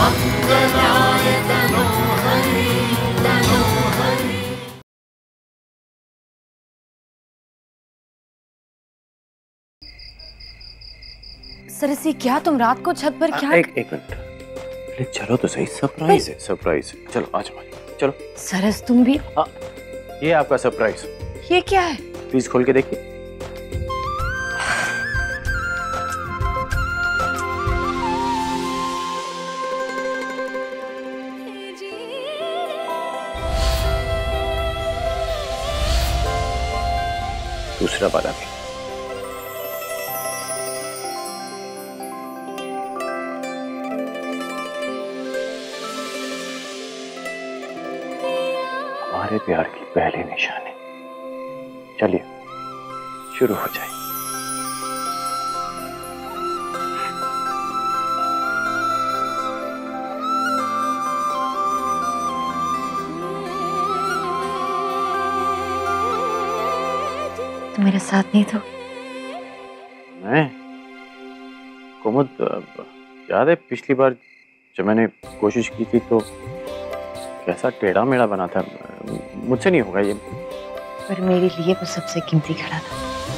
मंगलाय तनोहरि तनोहरि। Cersei क्या तुम रात को छत पर क्या? एक मिनट, चलो तो सही, सरप्राइज है, सरप्राइज है। चलो आ जाओ, चलो। सरस तुम भी। हाँ, ये आपका सरप्राइज। ये क्या है? प्लीज खोल के देखिए। दूसरा वाला भी। हमारे प्यार की पहली निशानी। चलिए शुरू हो जाए। तुम मेरे साथ नहीं तो? मैं कुमुद, याद है पिछली बार जब मैंने कोशिश की थी तो कैसा टेढ़ा मेढ़ा बना था। मुझसे नहीं होगा ये। पर मेरे लिए वो सबसे कीमती घड़ा था,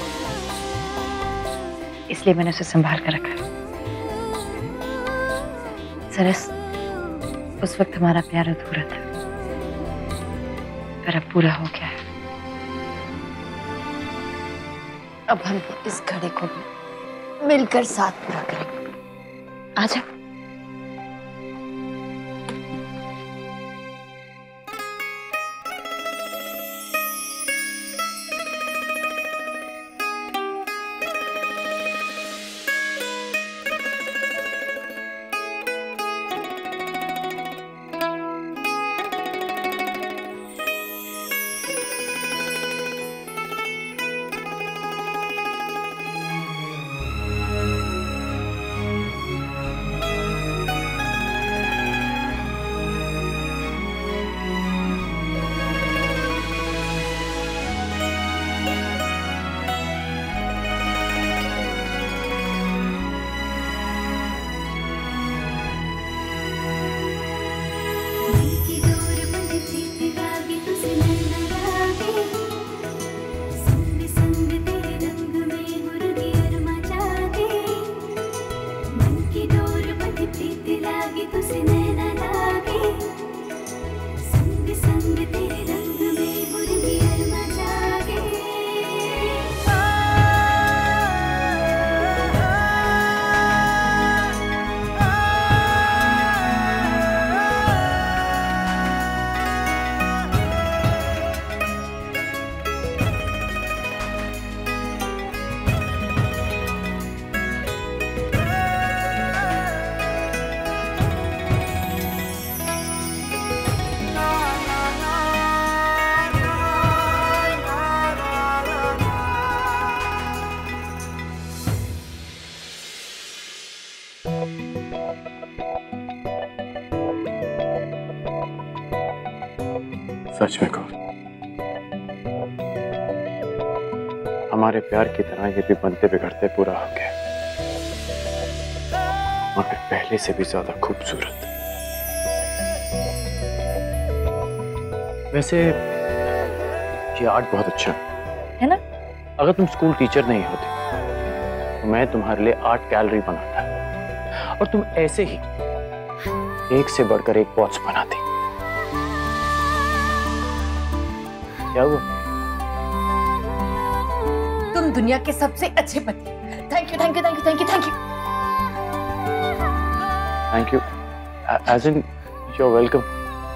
इसलिए मैंने उसे संभाल कर रखा। सरस, उस वक्त हमारा प्यार अधूरा था, पर अब पूरा हो गया है। अब हम इस घड़े को भी मिलकर साथ पूरा करेंगे। आजा। सच में कहो, हमारे प्यार की तरह ये भी बनते बिगड़ते पूरा हो गया, मगर पहले से भी ज्यादा खूबसूरत। वैसे ये आर्ट बहुत अच्छा है ना? अगर तुम स्कूल टीचर नहीं होती तो मैं तुम्हारे लिए आर्ट गैलरी बनाता और तुम ऐसे ही एक से बढ़कर एक पॉट्स बनाती। क्या हुआ? तुम दुनिया के सबसे अच्छे पति। Thank you thank you thank you thank you thank you thank you as in you are welcome.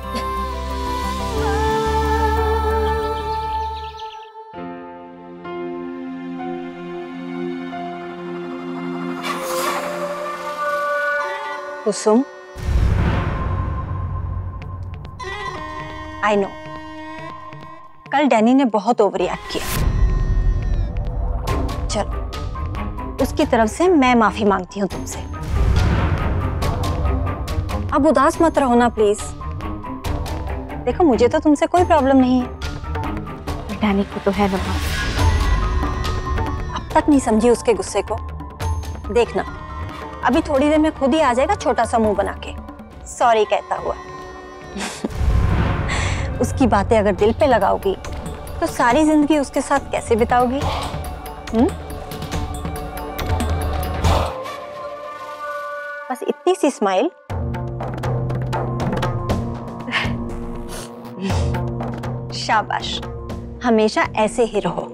Kusum, I know कल डैनी ने बहुत ओवर रिएक्ट किया। चलो उसकी तरफ से मैं माफी मांगती हूँ तुमसे। अब उदास मत रहो ना प्लीज। देखो मुझे तो तुमसे कोई प्रॉब्लम नहीं है। डैनी को तो है ना। अब तक नहीं समझी उसके गुस्से को। देखना अभी थोड़ी देर में खुद ही आ जाएगा छोटा सा मुंह बना के। सॉरी कहता हुआ। उसकी बातें अगर दिल पे लगाओगी तो सारी जिंदगी उसके साथ कैसे बिताओगी? बस इतनी सी स्माइल। शाबाश, हमेशा ऐसे ही रहो।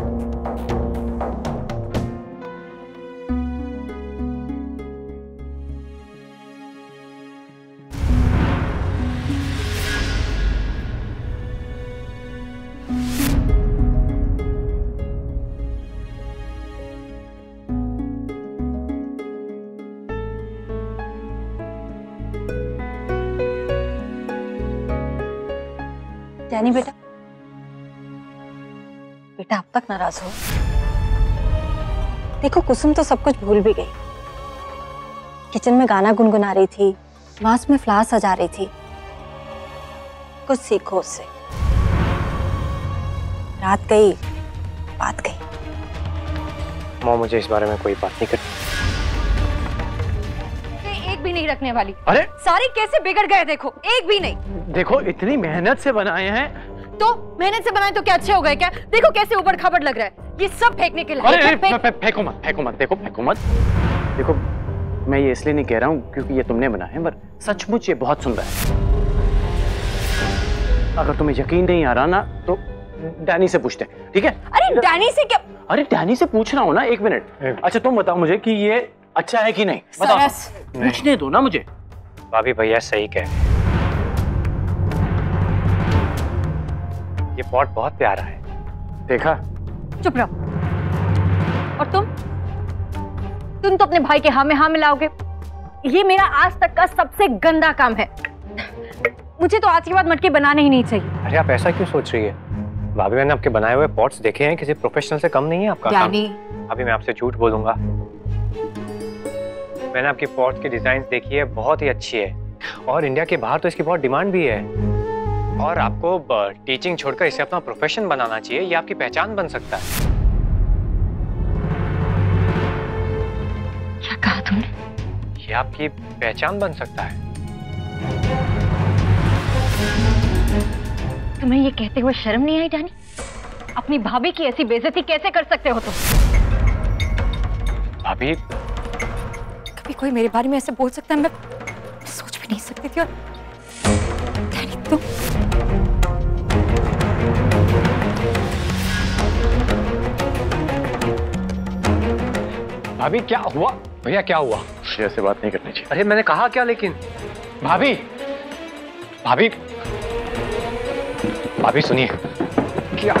डैनी बेटा, बेटा अब तक नाराज हो? देखो कुसुम तो सब कुछ भूल भी गई। किचन में गाना गुनगुना रही थी, वास में फ्लावर सजा रही थी। कुछ सीखो उससे। रात गई, बात गई। माँ मुझे इस बारे में कोई बात नहीं करनी। एक भी नहीं रखने वाली। अरे सारे कैसे बिगड़ गए देखो, एक भी नहीं। देखो इतनी मेहनत से बनाए हैं। तो मेहनत से बनाए तो क्या अच्छे हो गए क्या? देखो कैसे ऊबड़ खाबड़ लग रहा है। ये सब फेंकने के लायक है। फेंको मत, फेंको मत, देखो फेंको मत। देखो मैं ये इसलिए नहीं कह रहा हूँ क्योंकि ये तुमने बनाए हैं, पर सचमुच ये बहुत सुंदर है। अगर तुम्हें यकीन नहीं आ रहा ना तो डैनी से पूछते हैं, ठीक है? अरे डैनी से क्या? अरे डैनी से पूछ रहा हूँ ना, 1 मिनट। अच्छा तुम बताओ मुझे कि ये अच्छा है कि नहीं, बताओ। पूछने दो ना मुझे। भाभी भैया सही कह रहे हैं। ये पॉट बहुत प्यारा है। देखा? चुप रहो। और तुम तो अपने भाई के हाँ में हाँ मिलाओगे। ये मेरा आज तक का सबसे गंदा काम है। मुझे तो आज के बाद मटके बनाने ही नहीं चाहिए। अरे आप ऐसा क्यों सोच रही है? भाभी मैंने आपके बनाए हुए पॉट्स देखे हैं, किसी प्रोफेशनल से कम नहीं है आपका काम। अभी मैं आपसे झूठ बोलूंगा। मैंने आपकी पॉट्स की डिजाइन देखी है, बहुत ही अच्छी है और इंडिया के बाहर तो इसकी बहुत डिमांड भी है। और आपको टीचिंग छोड़कर इसे अपना प्रोफेशन बनाना चाहिए, ये आपकी पहचान बन सकता है। क्या कहा तुमने? ये आपकी पहचान बन सकता है। तुम्हें ये कहते हुए शर्म नहीं आई डैनी? अपनी भाभी की ऐसी बेइज्जती कैसे कर सकते हो तुम? भाभी कभी कोई मेरे बारे में ऐसे बोल सकता है? मैं सोच भी नहीं सकती थी। और डैनी तुम भाभी क्या हुआ? भैया क्या हुआ? ऐसे बात नहीं करनी चाहिए। अरे मैंने कहा क्या? लेकिन भाभी भाभी भाभी सुनिए। क्या?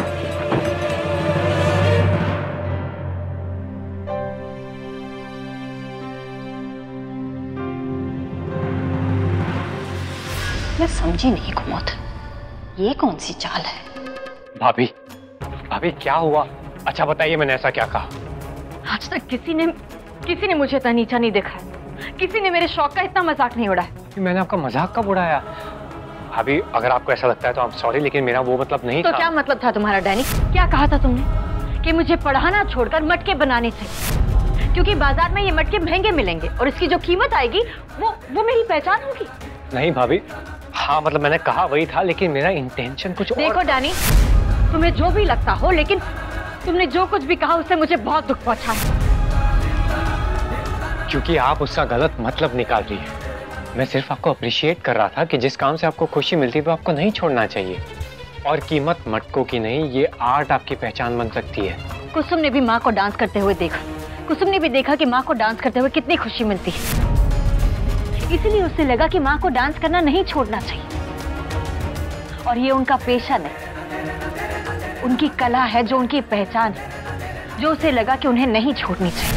मैं समझी नहीं कुमुद, ये कौन सी चाल है? भाभी भाभी क्या हुआ? अच्छा बताइए, मैंने ऐसा क्या कहा? आज तक किसी ने मुझे इतना नीचा नहीं देखा है। किसी ने मेरे शौक का इतना मजाक नहीं उड़ाया। मैंने आपका मजाक कब उड़ाया? भाभी अगर आपको ऐसा लगता है तो आई एम सॉरी, लेकिन मेरा वो मतलब नहीं था। तो क्या मतलब था तुम्हारा डैनी? क्या कहा था तुमने? कि मुझे पढ़ाना छोड़कर मटके बनाने से, क्योंकि बाजार में ये मटके महंगे मिलेंगे और इसकी जो कीमत आएगी वो मेरी पहचान होगी। नहीं भाभी, हाँ मतलब मैंने कहा वही था, लेकिन मेरा इंटेंशन कुछ और। देखो डैनी, तुम्हें जो भी लगता हो, लेकिन तुमने जो कुछ भी कहा उससे मुझे बहुत दुख पहुंचा है। क्योंकि आप उसका गलत मतलब निकाल रही है। मैं सिर्फ आपको अप्रिशिएट कर रहा था कि जिस काम से आपको खुशी मिलती है वो आपको नहीं छोड़ना चाहिए। और कीमत मटकों की नहीं, ये आर्ट आपकी पहचान बन सकती है। कुसुम ने भी माँ को डांस करते हुए देखा। कुसुम ने भी देखा कि माँ को डांस करते हुए कितनी खुशी मिलती है। इसीलिए उसे लगा कि माँ को डांस करना नहीं छोड़ना चाहिए। और ये उनका पेशा नहीं, उनकी कला है, जो उनकी पहचान है, जो उसे लगा कि उन्हें नहीं छोड़नी चाहिए।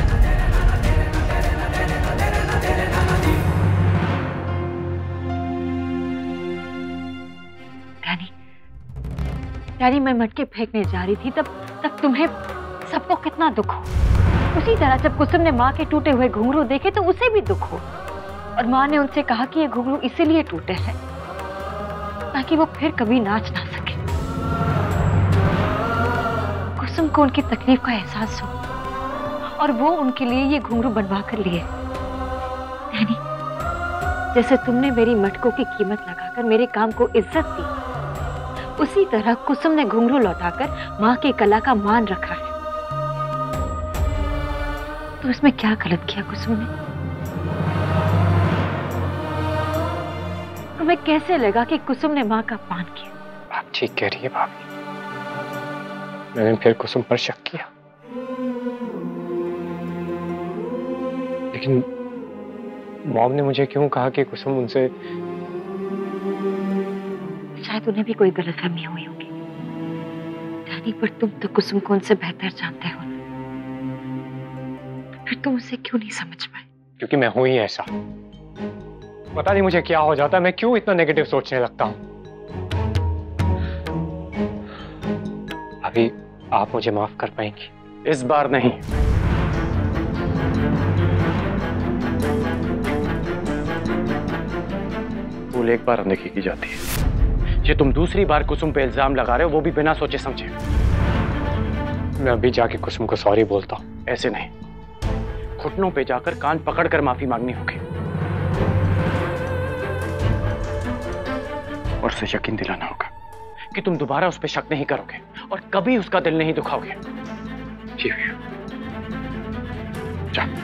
डैनी, मैं मटके फेंकने जा रही थी, तब तुम्हें सबको कितना दुख हो। उसी तरह जब कुसुम ने माँ के टूटे हुए घुंघरू देखे तो उसे भी दुख हो। और माँ ने उनसे कहा कि ये घुंघरू इसीलिए टूटे हैं ताकि वो फिर कभी नाच ना सके। कुसुम को उनकी तकलीफ का एहसास हो और वो उनके लिए ये घुंघरू बनवा कर लिए। जैसे तुमने मेरी मटकों की कीमत लगाकर मेरे काम को इज्जत दी, उसी तरह कुसुम ने घुंघरू लौटाकर माँ की कला का मान रखा है। तो इसमें क्या गलत किया कुसुम ने? तुम्हें कैसे लगा कि कुसुम ने माँ का अपमान किया? आप ठीक कह रही है भाभी, मैंने फिर कुसुम पर शक किया, लेकिन मॉम ने मुझे क्यों कहा कि कुसुम उनसे? शायद उन्हें भी कोई गलतफहमी हुई होगी। डैडी, पर तुम तो कुसुम को उनसे बेहतर जानते हो ना, फिर तुम उसे क्यों नहीं समझ पाए? क्योंकि मैं हूं ही ऐसा। पता नहीं मुझे क्या हो जाता है, मैं क्यों इतना नेगेटिव सोचने लगता हूं। अभी आप मुझे माफ कर पाएंगी? इस बार नहीं। भूल एक बार अनदेखी की जाती है। ये तुम दूसरी बार कुसुम पे इल्जाम लगा रहे हो, वो भी बिना सोचे समझे। मैं अभी जाके कुसुम को सॉरी बोलता हूं। ऐसे नहीं, घुटनों पे जाकर कान पकड़कर माफी मांगनी होगी और उसे यकीन दिलाना होगा कि तुम दोबारा उस पर शक नहीं करोगे और कभी उसका दिल नहीं दुखाओगे। जी भैया। जा।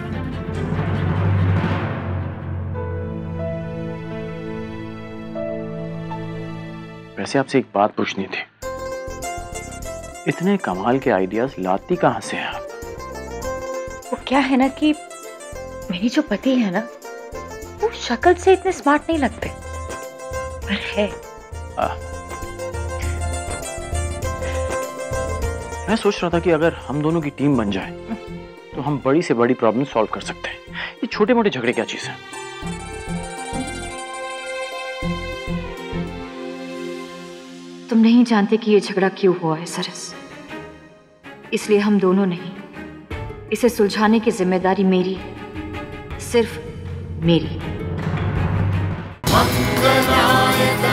वैसे आपसे एक बात पूछनी थी, इतने कमाल के आइडियाज लाती कहां से हैं आप? वो क्या है ना कि मेरी जो पति है ना, वो शक्ल से इतने स्मार्ट नहीं लगते, पर है। मैं सोच रहा था कि अगर हम दोनों की टीम बन जाए तो हम बड़ी से बड़ी प्रॉब्लम सॉल्व कर सकते हैं। ये छोटे मोटे झगड़े क्या चीज है? तुम नहीं जानते कि ये झगड़ा क्यों हुआ है सरस, इसलिए हम दोनों नहीं, इसे सुलझाने की जिम्मेदारी मेरी, सिर्फ मेरी। मंगलाय